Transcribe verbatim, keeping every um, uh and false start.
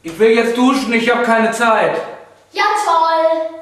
Ich will jetzt duschen, ich habe keine Zeit. Ja, toll.